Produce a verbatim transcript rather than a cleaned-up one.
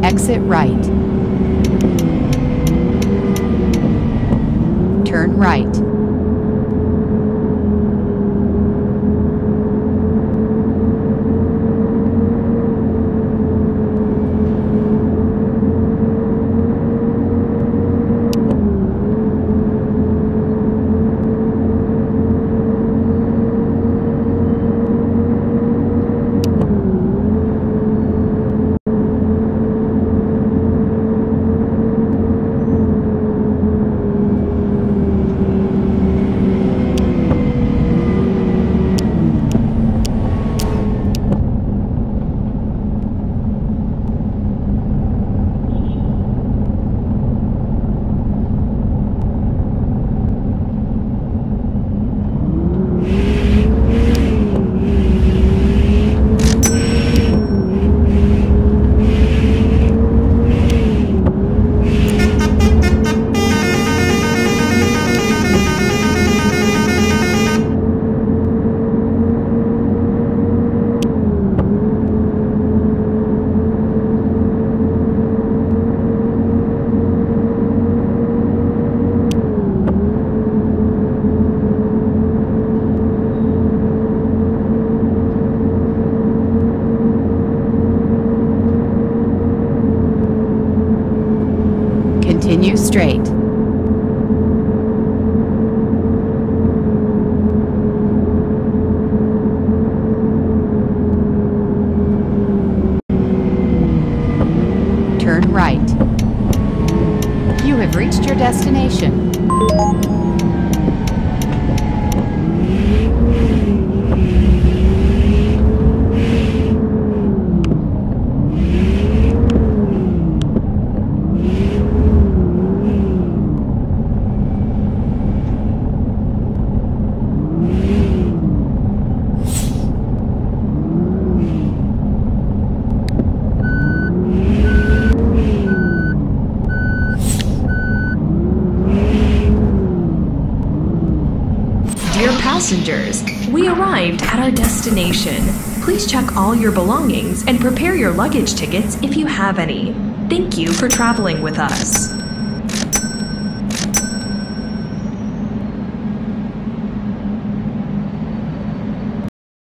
Exit right. Turn right. Continue straight. Turn right. You have reached your destination. Dear passengers, we arrived at our destination. Please check all your belongings and prepare your luggage tickets if you have any. Thank you for traveling with us.